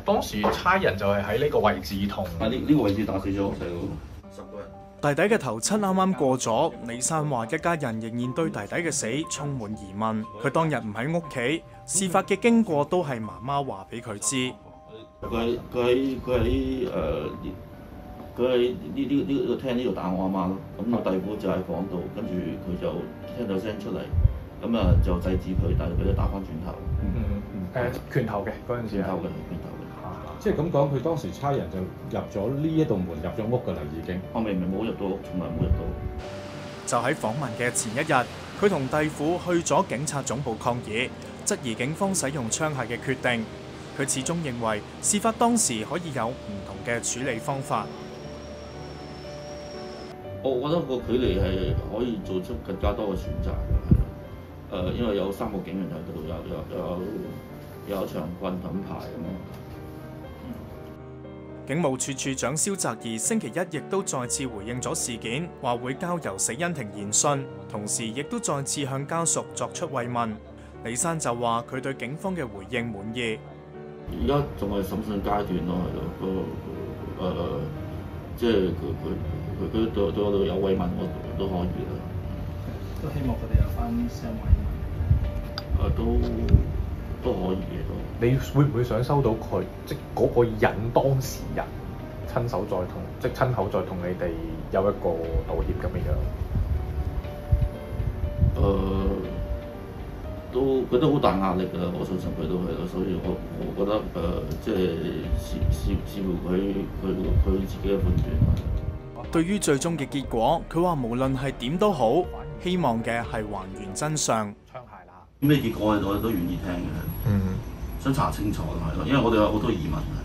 當時差人就係喺呢個位置同呢個位置打死咗細佬10個人。 弟弟嘅頭七啱啱過咗，李生話一家人仍然對弟弟嘅死充滿疑問。佢當日唔喺屋企，事發嘅經過都係媽媽話俾佢知。 佢喺呢個廳呢度打我阿媽咯。咁我弟夫就喺房度，跟住佢就聽到聲出嚟，咁啊就制止佢，但係佢都打翻轉頭。 拳頭嘅嗰陣時。拳頭嘅。 即係咁講，佢當時差人就入咗呢一棟門，入咗屋㗎啦，已經。 我明明冇入到屋，從來冇入到。 就喺訪問嘅前一日，佢同弟婦去咗警察總部抗議，質疑警方使用槍械嘅決定。佢始終認為事發當時可以有唔同嘅處理方法。 我覺得個距離係可以做出更加多嘅選擇嘅，因為有3個警員喺度，有一長棍盾牌咁。 警務處處長蕭澤頤星期一亦都再次回應咗事件，話會交由死因庭研訊，同時亦都再次向家屬作出慰問。李生就話佢對警方嘅回應滿意。 而家仲係審訊階段咯，係咯，即係佢對我哋有慰問，我都可以啦。 都希望佢哋有翻相慰問。 都可以嘅都。 你會唔會想收到佢即嗰個人當事人親口再同你哋有一個道歉咁嘅樣？ 佢都好大壓力㗎，我相信佢都係咯，所以我覺得即係視乎佢自己嘅判斷。 對於最終嘅結果，佢話無論係點都好，希望嘅係還原真相。 咩結果我哋都願意聽嘅，想查清楚係咯，因為我哋有好多疑問。